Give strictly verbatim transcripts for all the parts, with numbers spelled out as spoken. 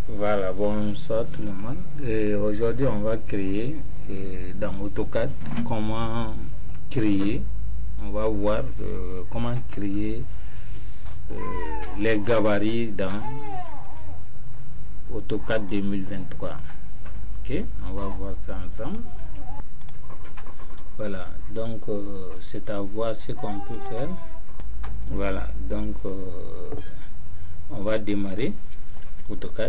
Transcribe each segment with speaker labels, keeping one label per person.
Speaker 1: Voilà, bonsoir tout le monde. Et aujourd'hui, on va créer euh, dans AutoCAD comment créer. On va voir euh, comment créer euh, les gabarits dans AutoCAD deux mille vingt-trois. Ok, on va voir ça ensemble. Voilà, donc euh, c'est à voir ce qu'on peut faire. Voilà, donc euh, on va démarrer AutoCAD.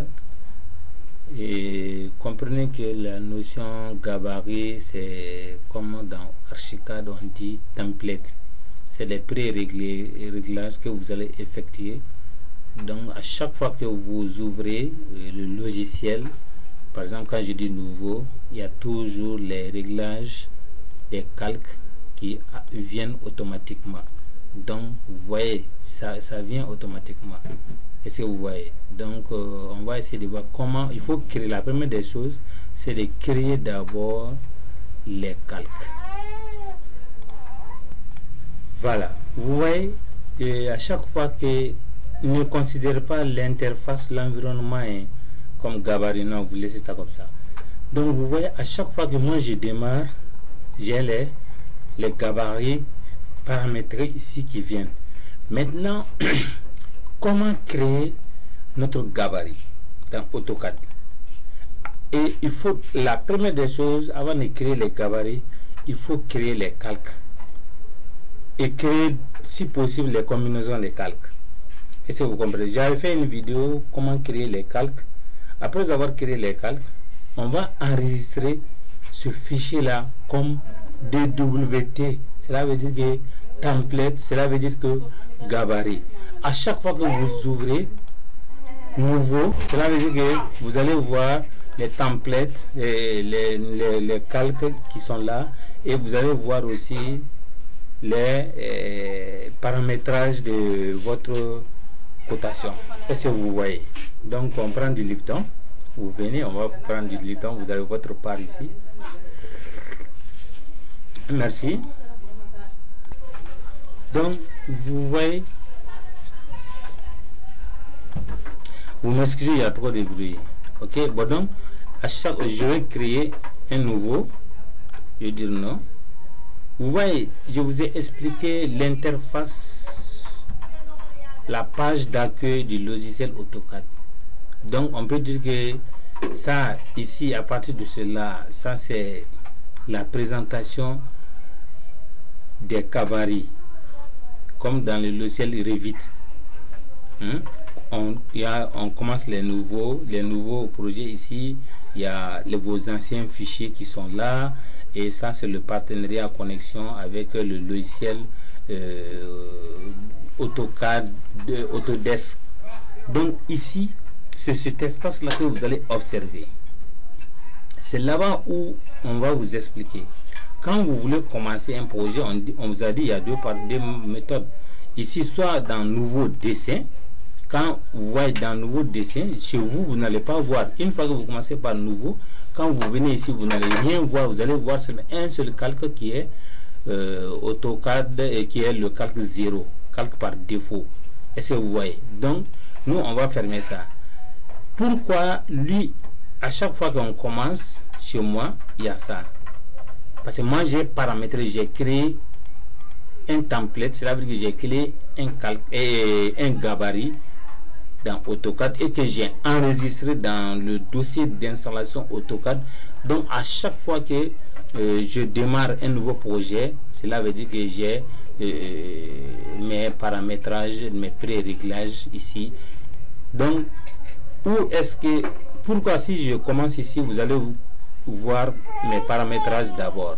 Speaker 1: Et comprenez que la notion gabarit, c'est comme dans Archicad on dit template. C'est les pré-réglages que vous allez effectuer. Donc à chaque fois que vous ouvrez le logiciel, par exemple quand je dis nouveau, il y a toujours les réglages des calques qui viennent automatiquement. Donc vous voyez, ça, ça vient automatiquement. Est-ce que vous voyez? Donc euh, on va essayer de voir comment il faut créer. La première des choses, c'est de créer d'abord les calques. Voilà, vous voyez, et à chaque fois que ne considérez pas l'interface, l'environnement hein, comme gabarit, non, vous laissez ça comme ça. Donc vous voyez, à chaque fois que moi je démarre, j'ai les, les gabarits paramétrés ici qui viennent. Maintenant, comment créer notre gabarit dans AutoCAD? Et il faut, la première des choses, avant de créer les gabarits, il faut créer les calques et créer si possible les combinaisons des calques. Est-ce que vous comprenez? J'avais fait une vidéo comment créer les calques. Après avoir créé les calques, on va enregistrer ce fichier là comme D W T. Cela veut dire que template, cela veut dire que gabarit. À chaque fois que vous ouvrez nouveau, cela veut dire que vous allez voir les templates, les, les, les, les calques qui sont là, et vous allez voir aussi les euh, paramétrages de votre cotation. Est-ce que vous voyez? Donc on prend du Lipton, vous venez, on va prendre du Lipton, vous avez votre part ici. Merci. Donc vous voyez, vous m'excusez, il y a trop de bruit. Ok, bon, donc à chaque, je vais créer un nouveau, je vais dire non. Vous voyez, je vous ai expliqué l'interface, la page d'accueil du logiciel AutoCAD. Donc on peut dire que ça ici, à partir de cela, ça c'est la présentation des gabarits comme dans le logiciel Revit. Hmm? On, y a, on commence les nouveaux les nouveaux projets ici. Il y a les, vos anciens fichiers qui sont là, et ça c'est le partenariat en connexion avec le logiciel euh, AutoCAD de Autodesk. Donc ici c'est cet espace là que vous allez observer. C'est là-bas où on va vous expliquer. Quand vous voulez commencer un projet, on, dit, on vous a dit il y a deux, deux méthodes. Ici, soit dans nouveau dessin. Quand vous voyez dans nouveau dessin, chez vous, vous n'allez pas voir. Une fois que vous commencez par nouveau, quand vous venez ici, vous n'allez rien voir. Vous allez voir seulement un seul calque qui est euh, AutoCAD et qui est le calque zéro, calque par défaut. Est-ce que vous voyez? Donc, nous, on va fermer ça. Pourquoi lui, à chaque fois qu'on commence, chez moi, il y a ça? Parce que moi, j'ai paramétré, j'ai créé un template, cela veut dire que j'ai créé un calque et un gabarit dans AutoCAD et que j'ai enregistré dans le dossier d'installation AutoCAD. Donc à chaque fois que euh, je démarre un nouveau projet, cela veut dire que j'ai euh, mes paramétrages, mes pré-réglages ici. Donc où est-ce que, pourquoi si je commence ici, vous allez voir mes paramétrages d'abord.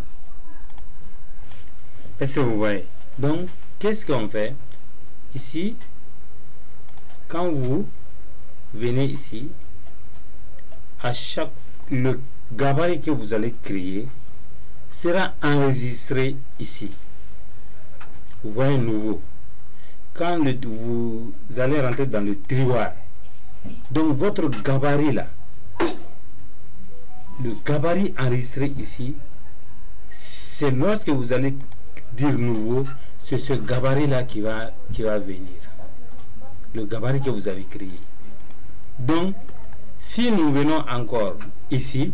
Speaker 1: Est-ce que vous voyez? Donc qu'est-ce qu'on fait ici? Quand vous venez ici, à chaque le gabarit que vous allez créer sera enregistré ici. Vous voyez nouveau. Quand le, vous allez rentrer dans le tiroir, donc votre gabarit là, le gabarit enregistré ici, c'est lorsque vous allez dire nouveau, c'est ce gabarit là qui va qui va venir, le gabarit que vous avez créé. Donc Si nous venons encore ici,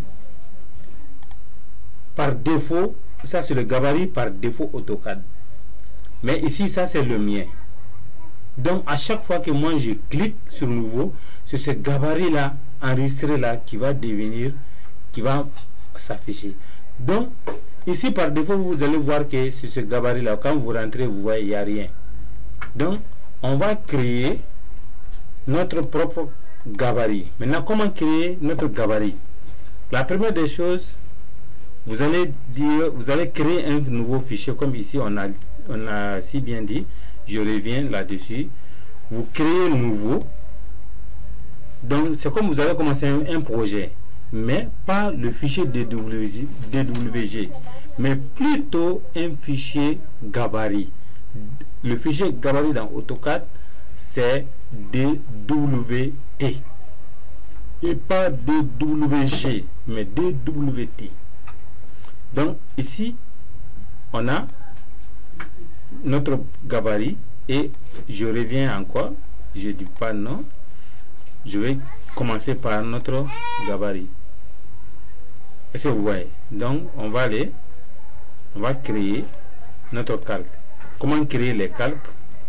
Speaker 1: par défaut, ça c'est le gabarit par défaut AutoCAD. Mais ici, ça c'est le mien. Donc à chaque fois que moi je clique sur nouveau, c'est ce gabarit là, enregistré là, qui va devenir, qui va s'afficher. Donc ici par défaut, vous allez voir que c'est ce gabarit là, quand vous rentrez, vous voyez, il n'y a rien. Donc on va créer notre propre gabarit. Maintenant, comment créer notre gabarit? La première des choses, vous allez dire, vous allez créer un nouveau fichier, comme ici on a, on a si bien dit. Je reviens là-dessus. Vous créez le nouveau. Donc c'est comme vous allez commencer un, un projet, mais pas le fichier D W G, mais plutôt un fichier gabarit. Le fichier gabarit dans AutoCAD, c'est D W T et pas D W G, mais D W T. Donc ici on a notre gabarit et je reviens encore, je dis pas non, je vais commencer par notre gabarit. Est-ce que vous voyez? Donc on va aller, on va créer notre calque. Comment créer les calques?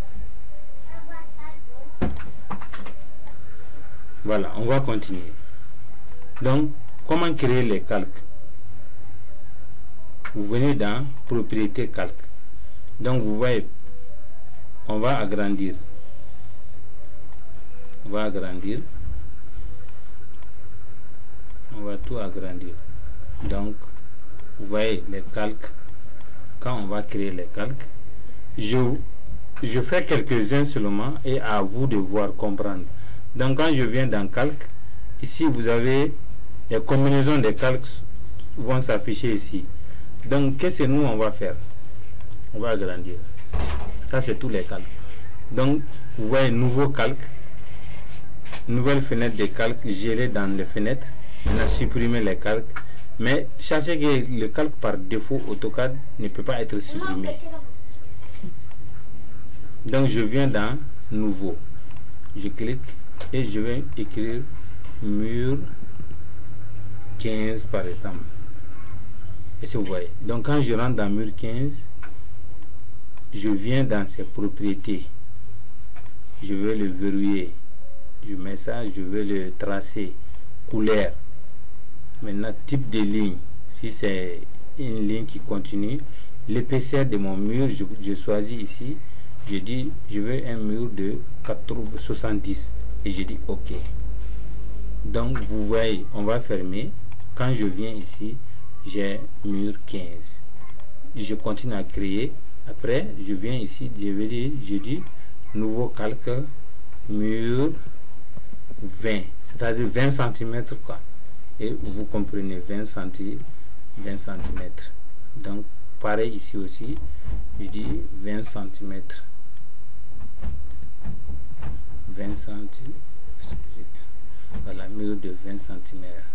Speaker 1: Voilà, on va continuer. Donc comment créer les calques? Vous venez dans propriété calque. Donc vous voyez, on va agrandir. On va agrandir. On va tout agrandir. Donc vous voyez les calques. Quand on va créer les calques, je, je fais quelques-uns seulement et à vous de voir comprendre. Donc quand je viens dans calque, ici vous avez les combinaisons des calques vont s'afficher ici. Donc qu'est-ce que nous on va faire? On va agrandir. Ça c'est tous les calques. Donc vous voyez nouveau calque, nouvelle fenêtre de calque, gérer dans les fenêtres. On a supprimé les calques, mais sachez que le calque par défaut AutoCAD ne peut pas être supprimé. Donc je viens dans nouveau, je clique et je vais écrire mur quinze par exemple. Et si vous voyez, donc quand je rentre dans mur quinze, je viens dans ses propriétés, je vais le verrouiller, je mets ça, je vais le tracer, couleur. Maintenant type de ligne, si c'est une ligne qui continue, l'épaisseur de mon mur, je, je choisis ici, je dis je veux un mur de soixante-dix et je dis ok. Donc vous voyez, on va fermer. Quand je viens ici, j'ai mur quinze, je continue à créer. Après je viens ici, je vais dire, je dis nouveau calque mur vingt, c'est-à-dire vingt centimètres quoi. Et vous comprenez, vingt centimètres. Donc pareil ici aussi, je dis vingt centimètres. vingt centimètres. Voilà, mur de vingt centimètres.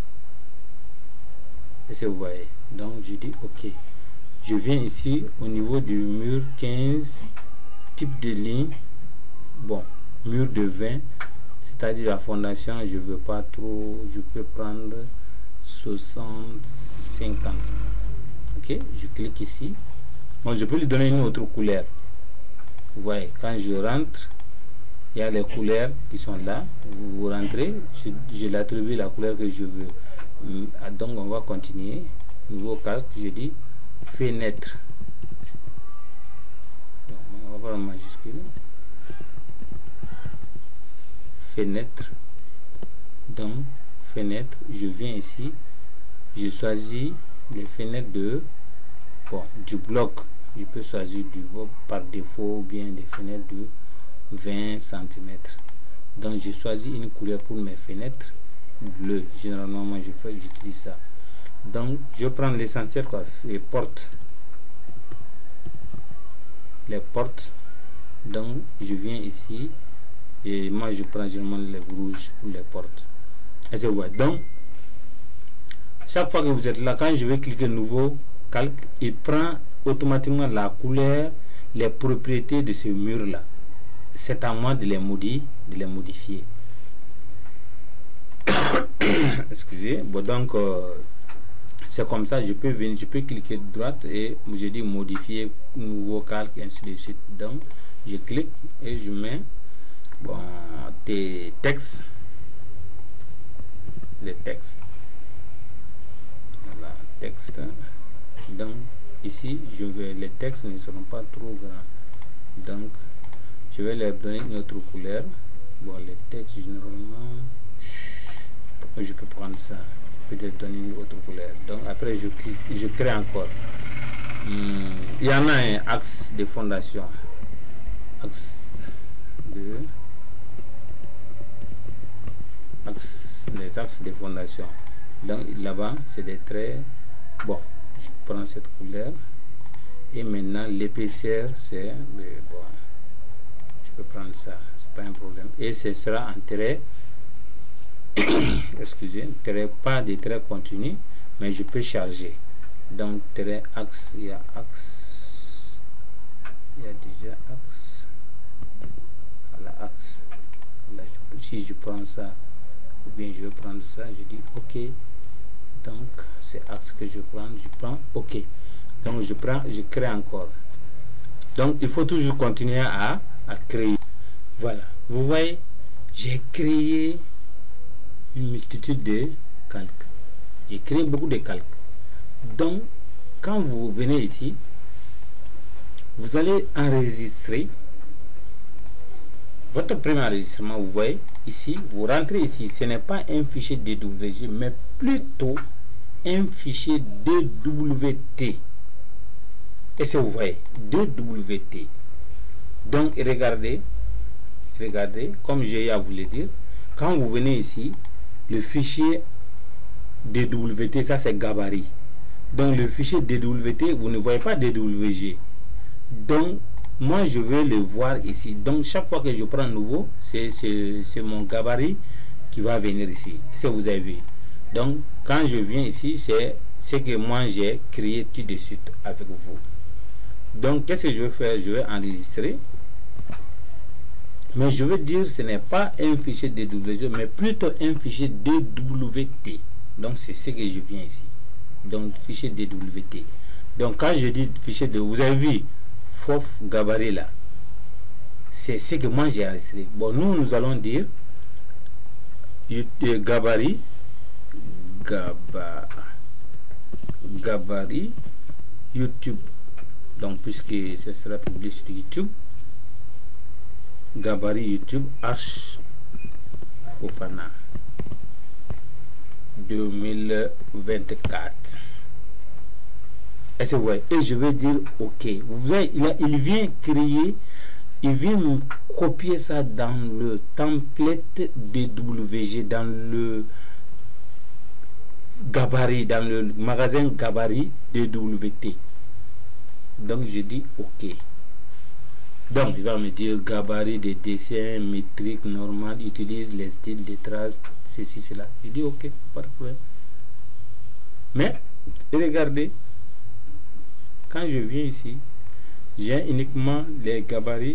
Speaker 1: Et c'est vous voyez. Donc je dis ok. Je viens ici au niveau du mur quinze, type de ligne. Bon, mur de vingt. C'est-à-dire la fondation, je veux pas trop, je peux prendre soixante cinquante. Ok, je clique ici. Bon, je peux lui donner une autre couleur. Vous voyez, quand je rentre, il y a les couleurs qui sont là. Vous, vous rentrez, je, je l'attribue la couleur que je veux. Donc on va continuer. Nouveau calque, je dis fenêtre. Donc, on va voir en majuscule. Fenêtre. Donc fenêtre, je viens ici, je choisis les fenêtres de bon du bloc. Je peux choisir du bloc par défaut ou bien des fenêtres de vingt centimètres. Donc je choisis une couleur pour mes fenêtres bleu. Généralement moi je fais j'utilise ça. Donc je prends l'essentiel quoi, les portes. Les portes. Donc je viens ici et moi je prends généralement les rouges pour les portes. Et c'est vrai. Donc chaque fois que vous êtes là, quand je vais cliquer nouveau calque, il prend automatiquement la couleur, les propriétés de ce mur là. C'est à moi de les modifier, de les modifier. excusez. Bon, donc euh, c'est comme ça, je peux venir, je peux cliquer de droite et je dis modifier nouveau calque et ainsi de suite. Donc je clique et je mets bon des textes, les textes, voilà, texte. Donc ici je vais, les textes ne seront pas trop grands, donc je vais leur donner une autre couleur. Bon, les textes généralement je peux prendre ça, peut-être donner une autre couleur. Donc après je clique, je crée encore. Hmm, il y en a un axe de fondation, axe de axe, les axes de fondation. Donc là-bas c'est des traits. Bon, je prends cette couleur et maintenant l'épaisseur c'est bon, je peux prendre ça, c'est pas un problème, et ce sera en trait. Excusez, trait, pas des traits continus, mais je peux charger. Donc trait axe, il y a axe, il y a déjà axe, voilà axe. Là, je, si je prends ça ou bien je vais prendre ça, je dis ok. Donc c'est axe que je prends, je prends ok. Donc je prends, je crée encore. Donc il faut toujours continuer à, à créer. Voilà, vous voyez, j'ai créé une multitude de calques. J'ai créé beaucoup de calques. Donc quand vous venez ici, vous allez enregistrer votre premier enregistrement. Vous voyez ici, vous rentrez ici, ce n'est pas un fichier D W G mais plutôt un fichier D W T. Et ce vous voyez, D W T. Donc regardez, regardez, comme j'ai à vous le dire, quand vous venez ici, le fichier D W T, ça c'est gabarit. Donc le fichier D W T, vous ne voyez pas D W G. Donc moi je vais le voir ici. Donc chaque fois que je prends nouveau, c'est mon gabarit qui va venir ici. Ça vous avez vu. Donc quand je viens ici, c'est ce que moi j'ai créé tout de suite avec vous. Donc qu'est-ce que je vais faire? Je vais enregistrer. Mais je veux dire, ce n'est pas un fichier D W G, mais plutôt un fichier D W T. Donc c'est ce que je viens ici. Donc fichier D W T. Donc quand je dis fichier de, vous avez vu Fof gabarit là, c'est ce que moi j'ai enregistré. Bon, nous nous allons dire gabarit, gaba, gabarit YouTube. Donc puisque ce sera publié sur YouTube, gabarit YouTube Arch Fofana deux mille vingt-quatre. Est-ce que vous voyez? Et je vais dire ok. Vous voyez, il, a, il vient créer, il vient me copier ça dans le template D W G, dans le gabarit, dans le magasin gabarit D W T. Donc je dis ok. Donc il va me dire gabarit des dessins métriques normal, utilise les styles, les traces, ceci, cela. Je dis ok, pas de problème. Mais regardez, quand je viens ici, j'ai uniquement les gabarits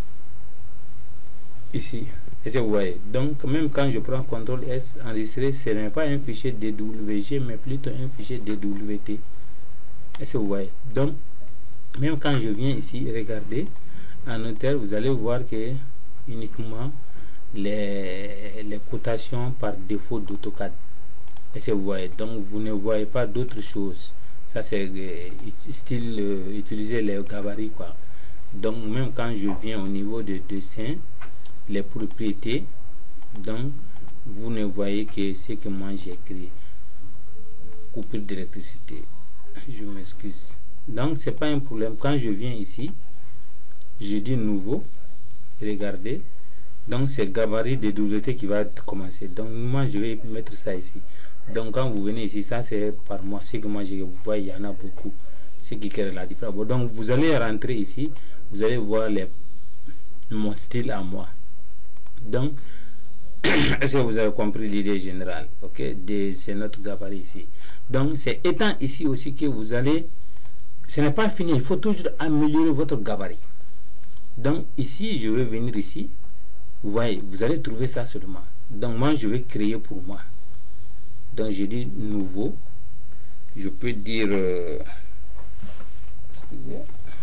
Speaker 1: ici. Et vous voyez, donc même quand je prends contrôle S, enregistrer, ce n'est pas un fichier D W G, mais plutôt un fichier D W T. Et vous voyez, donc même quand je viens ici, regardez, en hauteur, vous allez voir que uniquement les, les cotations par défaut d'AutoCAD. Et vous voyez, donc vous ne voyez pas d'autres choses. Ça c'est euh, style euh, utiliser les gabarits quoi. Donc même quand je viens au niveau de dessin, les propriétés, donc vous ne voyez que ce que moi j'ai créé. Coupure d'électricité, je m'excuse. Donc c'est pas un problème. Quand je viens ici, je dis nouveau, regardez, donc c'est gabarit de W T qui va commencer. Donc moi je vais mettre ça ici. Donc quand vous venez ici, ça c'est par moi, c'est que moi je vous vois, il y en a beaucoup, ce qui crée la différence. Bon, donc vous allez rentrer ici, vous allez voir les, mon style à moi. Donc est-ce que vous avez compris l'idée générale? Ok, c'est notre gabarit ici. Donc c'est étant ici aussi que vous allez, ce n'est pas fini, il faut toujours améliorer votre gabarit. Donc ici je vais venir ici, vous voyez, vous allez trouver ça seulement. Donc moi je vais créer pour moi. Donc je dis nouveau, je peux dire euh, excusez.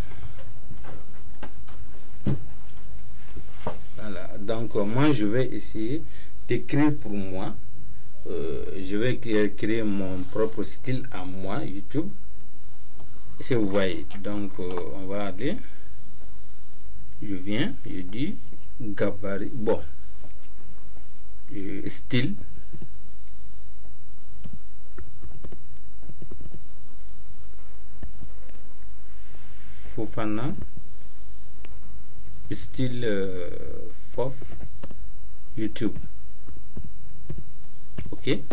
Speaker 1: Voilà, donc euh, moi je vais essayer d'écrire pour moi. Euh, je vais créer, créer mon propre style à moi, YouTube. Si vous voyez, donc euh, on va aller, je viens, je dis gabarit, bon, euh, style, Fofana, style euh, Fof, YouTube. Ok, et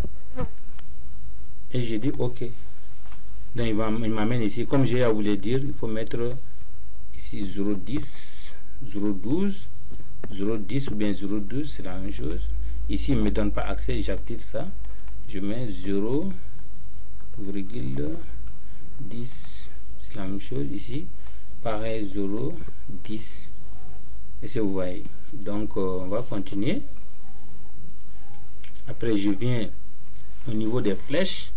Speaker 1: je dis ok. Donc il m'amène ici, comme j'ai à vous le dire, il faut mettre ici zéro dix, zéro douze, zéro dix ou bien zéro douze, c'est la même chose. Ici il ne me donne pas accès, j'active ça, je mets zéro virgule dix, c'est la même chose ici, pareil zéro dix, et c'est vous voyez. Donc euh, on va continuer. Après je viens au niveau des flèches,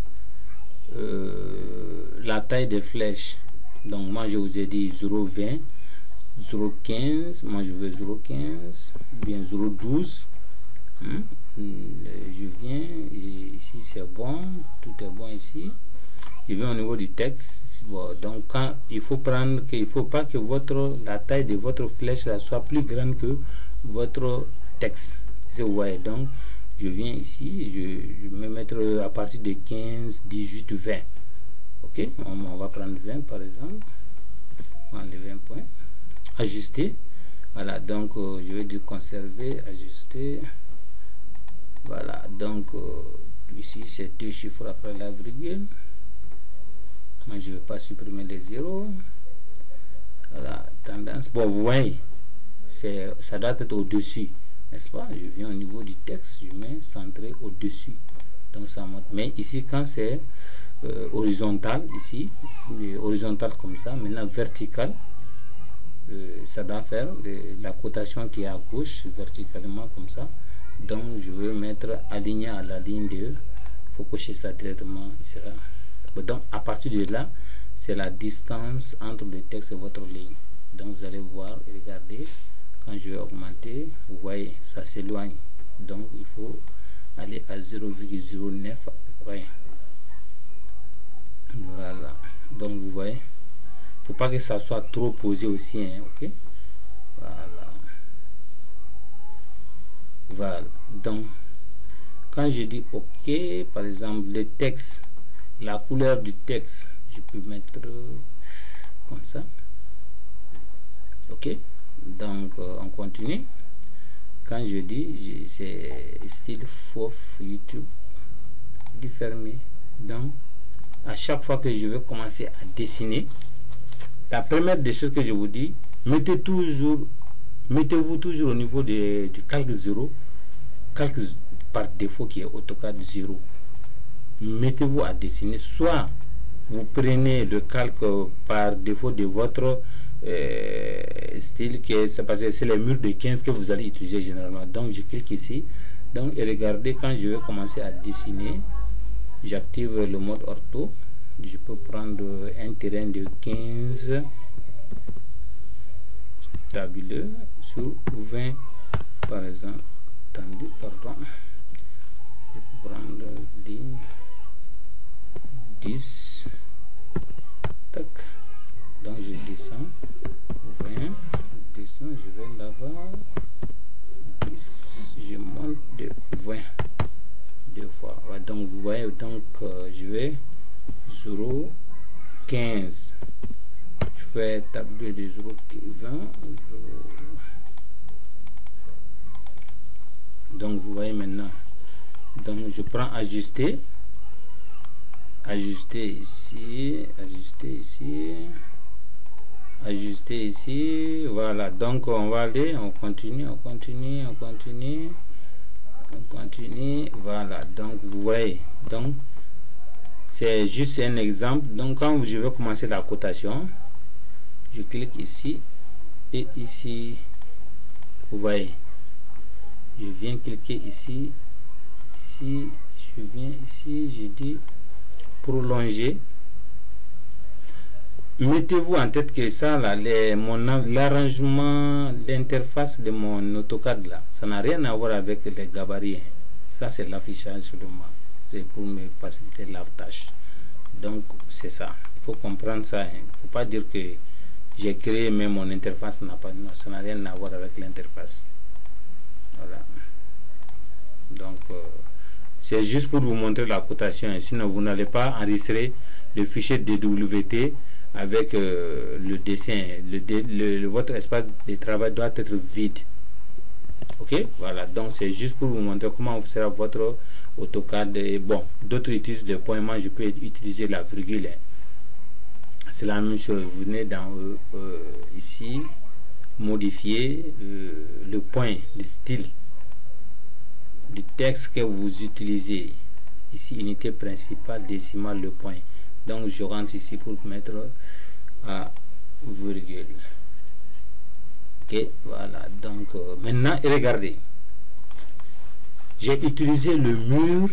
Speaker 1: euh, la taille des flèches. Donc moi je vous ai dit zéro vingt, zéro quinze, moi je veux zéro quinze, bien zéro douze. Hein? Je viens et ici c'est bon, tout est bon ici. Je viens au niveau du texte. Bon, donc quand il faut prendre qu'il faut pas que votre la taille de votre flèche là soit plus grande que votre texte. Vous voyez, donc je viens ici, je, je vais me mettre à partir de quinze, dix-huit, vingt. Ok, on, on va prendre vingt par exemple. On va enlever un point. Ajuster. Voilà, donc euh, je vais dire conserver, ajuster. Voilà, donc euh, ici c'est deux chiffres après la virgule. Moi je ne vais pas supprimer les zéros. Voilà, tendance. Bon, vous voyez, ça doit être au-dessus. N'est-ce pas? Je viens au niveau du texte, je mets centré au-dessus. Donc ça monte. Mais ici, quand c'est euh, horizontal, ici, horizontal comme ça, maintenant vertical, euh, ça doit faire le, la cotation qui est à gauche, verticalement comme ça. Donc je veux mettre aligné à la ligne de, il faut cocher ça directement. Il sera... Donc à partir de là, c'est la distance entre le texte et votre ligne. Donc vous allez voir et regarder. Quand je vais augmenter, vous voyez, ça s'éloigne. Donc il faut aller à zéro virgule zéro neuf à peu près. Voilà. Donc vous voyez, il ne faut pas que ça soit trop posé aussi. Hein, ok. Voilà. Voilà. Donc quand je dis ok, par exemple, le texte, la couleur du texte, je peux mettre comme ça. Ok. Donc euh, on continue. Quand je dis c'est style Fof YouTube, je dis fermer. Donc à chaque fois que je vais commencer à dessiner, la première des choses que je vous dis, mettez toujours mettez-vous toujours au niveau de, du calque zéro, calque par défaut qui est AutoCAD zéro. Mettez-vous à dessiner, soit vous prenez le calque par défaut de votre Euh, style qui est, c'est parce que c'est les murs de quinze que vous allez utiliser généralement. Donc je clique ici, donc et regardez, quand je vais commencer à dessiner, j'active le mode ortho. Je peux prendre un terrain de quinze tabuleux sur vingt par exemple. Attendez, pardon, je peux prendre ligne dix, tac. Donc je descends vingt, je descends, je vais là-bas dix, je monte de vingt deux fois. Ouais, donc vous voyez, donc euh, je vais zéro quinze, je fais tableau de zéro vingt, zéro... donc vous voyez maintenant, donc je prends ajuster, ajuster ici, ajuster ici, ajuster ici. Voilà, donc on va aller, on continue, on continue, on continue, on continue. Voilà, donc vous voyez, donc c'est juste un exemple. Donc quand je vais commencer la cotation, je clique ici et ici, vous voyez, je viens cliquer ici, ici, je viens ici, je dis prolonger. Mettez-vous en tête que ça, là, les, mon l'arrangement, l'interface de mon AutoCAD là, ça n'a rien à voir avec les gabarits. Ça, c'est l'affichage seulement. C'est pour me faciliter la tâche. Donc, c'est ça. Il faut comprendre ça. Il ne faut pas dire que j'ai créé, mais mon interface n'a pas. Non, ça n'a rien à voir avec l'interface. Voilà. Donc, euh, c'est juste pour vous montrer la cotation. Sinon, vous n'allez pas enregistrer le fichier D W T avec euh, le dessin. Le, le, le, votre espace de travail doit être vide. Ok, voilà. Donc, c'est juste pour vous montrer comment sera votre AutoCAD. Et bon, d'autres utilisent le point. Moi, je peux utiliser la virgule. C'est la même chose. Vous venez dans euh, euh, ici, modifier euh, le point, le style du texte que vous utilisez. Ici, unité principale, décimale, le point. Donc, je rentre ici pour mettre à virgule. Ok, voilà. Donc, euh, maintenant, regardez. J'ai utilisé le mur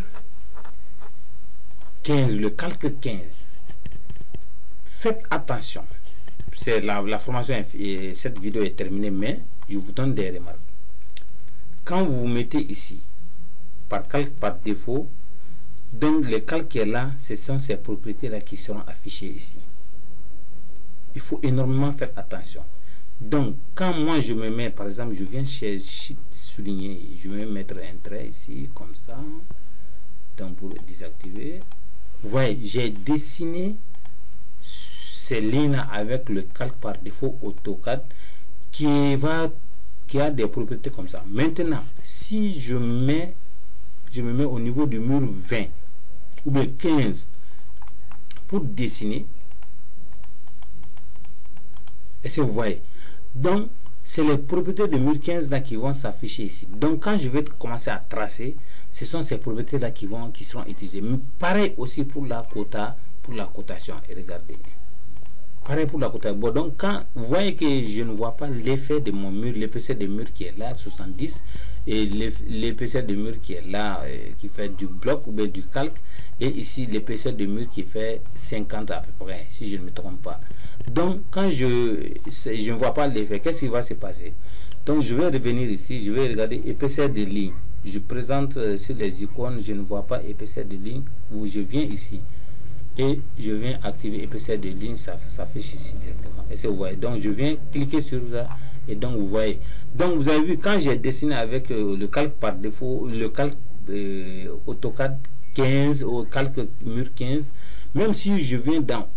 Speaker 1: quinze, le calque quinze. Faites attention. C'est la, la formation, et cette vidéo est terminée, mais je vous donne des remarques. Quand vous vous mettez ici, par calque par défaut, donc le calque qui est là, ce sont ces propriétés là qui seront affichées ici. Il faut énormément faire attention. Donc quand moi je me mets, par exemple, je viens chez souligner, je vais mettre un trait ici comme ça, donc pour désactiver, vous voyez, j'ai dessiné ces lignes avec le calque par défaut AutoCAD qui va qui a des propriétés comme ça. Maintenant, si je mets je me mets au niveau du mur vingt ou bien quinze pour dessiner, et si vous voyez, donc c'est les propriétés de mur quinze là qui vont s'afficher ici. Donc quand je vais commencer à tracer, ce sont ces propriétés là qui vont qui seront utilisées. Mais pareil aussi pour la quota, pour la cotation. Et regardez, pareil pour la cotation. Bon, donc quand vous voyez que je ne vois pas l'effet de mon mur, l'épaisseur de mur qui est là soixante-dix, et l'épaisseur de mur qui est là euh, qui fait du bloc ou bien du calque, et ici l'épaisseur de mur qui fait cinquante à peu près, si je ne me trompe pas. Donc quand je je ne vois pas l'effet, qu'est-ce qui va se passer? Donc je vais revenir ici, je vais regarder épaisseur de ligne. Je présente euh, sur les icônes, je ne vois pas épaisseur de ligne, où je viens ici et je viens activer épaisseur de ligne, ça s'affiche ici directement. Et vous voyez, donc je viens cliquer sur ça et donc vous voyez. Donc vous avez vu, quand j'ai dessiné avec euh, le calque par défaut, le calque euh, AutoCAD quinze ou calque mur quinze, même si je viens dans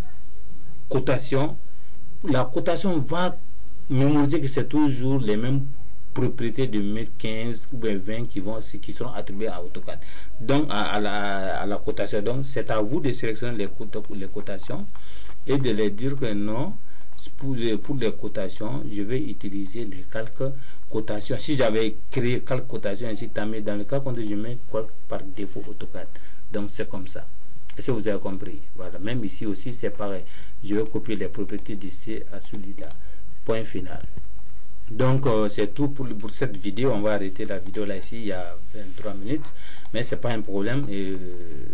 Speaker 1: cotation, la cotation va mémoriser que c'est toujours les mêmes propriétés de mur quinze ou vingt qui vont qui seront attribuées à AutoCAD, donc à, à, la, à la cotation. Donc c'est à vous de sélectionner les, les cotations et de les dire que non, pour les, pour les cotations je vais utiliser les calques cotation. Si j'avais créé calque cotation ici, mais dans le cas quand je mets calque par défaut AutoCAD, donc c'est comme ça. Est-ce que vous avez compris? Voilà, même ici aussi c'est pareil, je vais copier les propriétés d'ici à celui-là. Point final. Donc euh, c'est tout pour, pour cette vidéo. On va arrêter la vidéo là ici, il y a vingt-trois minutes, mais c'est pas un problème. Et euh,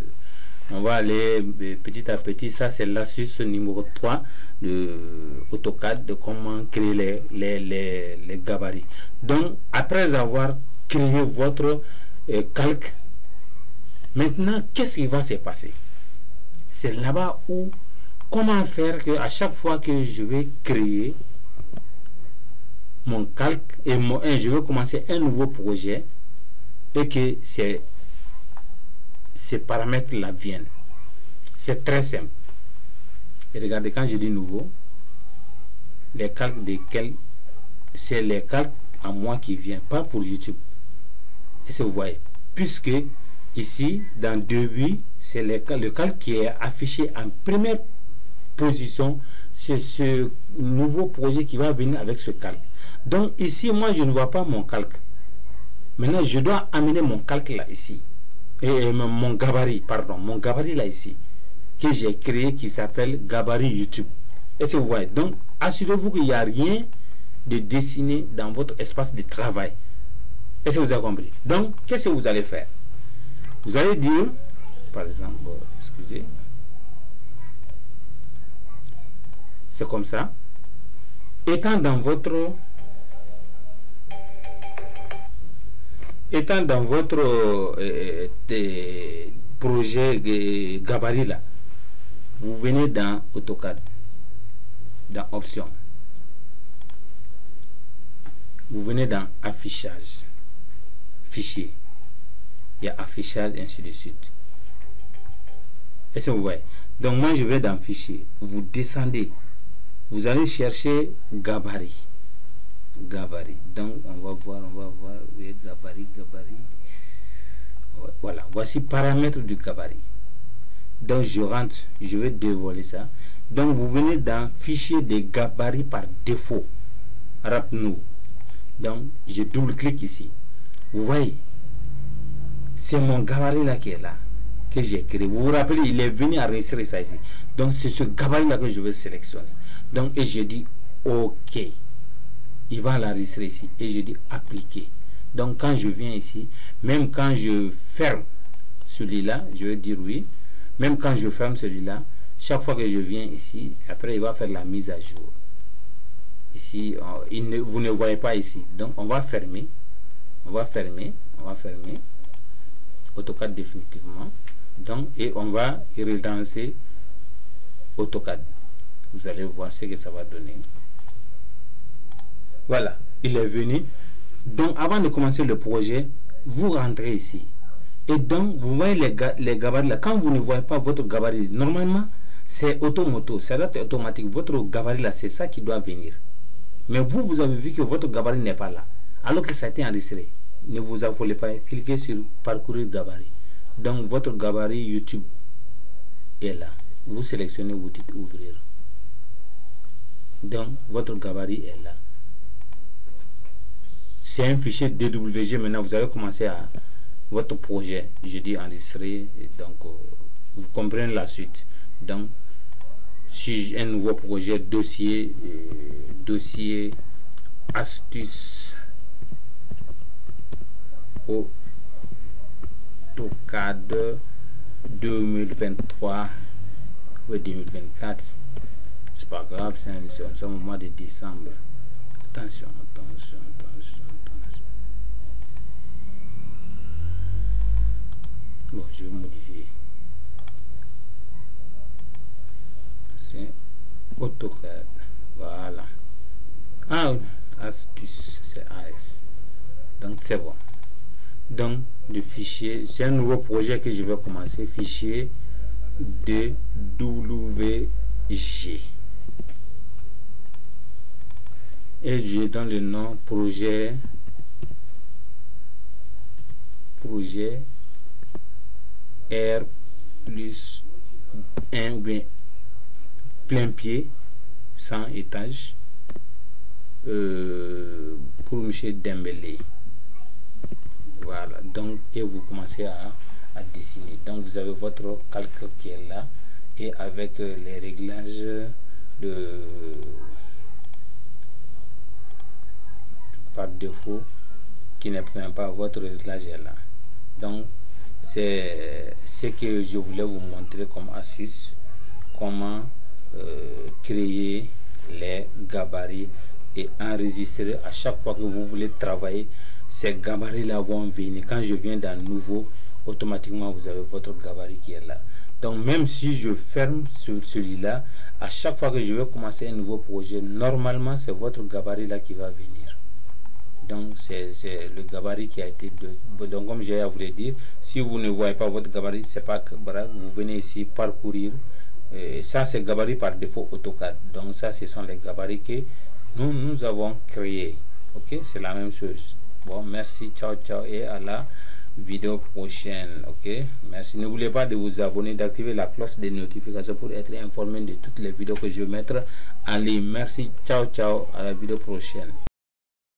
Speaker 1: on va aller euh, petit à petit. Ça c'est l'astuce numéro trois de AutoCAD, de comment créer les, les, les, les gabarits. Donc après avoir créé votre euh, calque, maintenant qu'est-ce qui va se passer? C'est là-bas où comment faire que à chaque fois que je vais créer mon calque et mon, et je vais commencer un nouveau projet et que c'est ces paramètres là viennent. C'est très simple. Et regardez, quand je dis nouveau, les calques desquels c'est les calques à moi qui viennent, pas pour YouTube. Et ça vous voyez, puisque ici dans début c'est le calque qui est affiché en première position, c'est ce nouveau projet qui va venir avec ce calque. Donc ici moi je ne vois pas mon calque. Maintenant je dois amener mon calque là ici, et mon gabarit, pardon, mon gabarit là ici que j'ai créé qui s'appelle gabarit YouTube. Et c'est vous voyez, donc assurez-vous qu'il n'y a rien de dessiné dans votre espace de travail. Est-ce que vous avez compris? Donc qu'est-ce que vous allez faire? Vous allez dire, par exemple, bon, excusez, c'est comme ça. Étant dans votre étant dans votre euh, euh, projet euh, gabarit là, vous venez dans AutoCAD, dans Options, vous venez dans Affichage, Fichier, il y a Affichage, ainsi de suite. Est-ce que vous voyez? Donc moi je vais dans Fichier, vous descendez, vous allez chercher gabarit. Gabarit. Donc on va voir, on va voir, oui, gabarit, gabarit. Voilà, voici paramètres du gabarit. Donc je rentre, je vais dévoiler ça. Donc vous venez dans Fichier des gabarits par défaut. Rappelez-nous. Donc je double-clique ici. Vous voyez, c'est mon gabarit là qui est là, que j'ai créé. Vous vous rappelez, il est venu enregistrer ça ici. Donc c'est ce gabarit là que je vais sélectionner. Donc et je dis OK. Il va l'enregistrer ici. Et je dis appliquer. Donc quand je viens ici, même quand je ferme celui-là, je vais dire oui. Même quand je ferme celui-là, chaque fois que je viens ici, après il va faire la mise à jour. Ici, il ne, vous ne voyez pas ici. Donc on va fermer. On va fermer. On va fermer. AutoCAD définitivement. Donc, et on va relancer AutoCAD. Vous allez voir ce que ça va donner. Voilà, il est venu. Donc avant de commencer le projet, vous rentrez ici. Et donc, vous voyez les, ga les gabarits là. Quand vous ne voyez pas votre gabarit, normalement, c'est automoto, ça doit être automatique. Votre gabarit là, c'est ça qui doit venir. Mais vous, vous avez vu que votre gabarit n'est pas là. Alors que ça a été enregistré. Ne vous affolez pas, cliquez sur parcourir gabarit. Donc, votre gabarit YouTube est là. Vous sélectionnez, vous dites ouvrir. Donc, votre gabarit est là. C'est un fichier D W G. Maintenant, vous allez commencer à votre projet. Je dis enregistrer. Donc, euh, vous comprenez la suite. Donc, si j'ai un nouveau projet, dossier, euh, dossier, astuce, AutoCAD deux mille vingt-trois ou deux mille vingt-quatre. C'est pas grave, c'est un, un mois de décembre. Attention, attention, attention, attention. Bon, je vais modifier. C'est AutoCAD. Voilà. Ah, astuce, c'est A S. Donc, c'est bon. Donc, le fichier, c'est un nouveau projet que je vais commencer. Fichier D W G. Et je donne le nom projet projet R plus un ou bien plein pied cent étages euh, pour M. Dembélé. Voilà, donc et vous commencez à, à dessiner. Donc vous avez votre calque qui est là et avec euh, les réglages de par défaut qui ne prend pas, votre réglage est là. Donc c'est ce que je voulais vous montrer comme astuce, comment euh, créer les gabarits et enregistrer à chaque fois que vous voulez travailler. Ces gabarits là vont venir. Quand je viens d'un nouveau, automatiquement vous avez votre gabarit qui est là. Donc même si je ferme sur celui-là, à chaque fois que je vais commencer un nouveau projet, normalement c'est votre gabarit là qui va venir. Donc c'est le gabarit qui a été de, donc comme j'ai à vous le dire, si vous ne voyez pas votre gabarit, c'est pas grave, vous venez ici parcourir. Et ça c'est gabarit par défaut AutoCAD. Donc ça ce sont les gabarits que nous nous avons créés. Ok, c'est la même chose. Bon, merci, ciao ciao et à la vidéo prochaine. Ok, merci. N'oubliez pas de vous abonner, d'activer la cloche des notifications pour être informé de toutes les vidéos que je vais mettre en ligne. Merci, ciao ciao, à la vidéo prochaine.